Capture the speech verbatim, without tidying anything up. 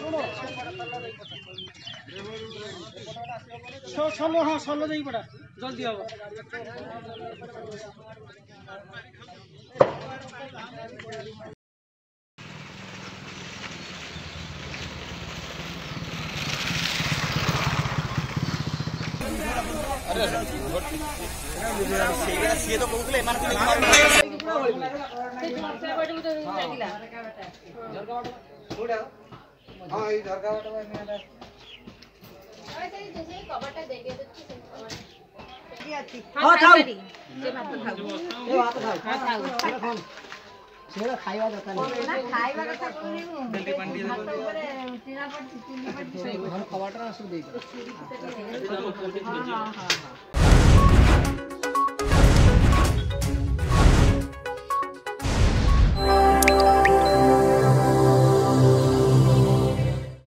षोलो हाँ षोलो देई पड़ा जल्दी आओ अरे सीए तो कहूले मान को हां ई झरका बाटा में ऐसे जैसे कबटा दे के हां खाऊ जे भात खाऊ ए भात खाऊ हां खाऊ खाऊ सेरा खाइबा दरकार ना खाइबा କଥା कोनी जल्दी पंडी दे टीना पर चुली पर घर कबाटा सब दे हां हां हां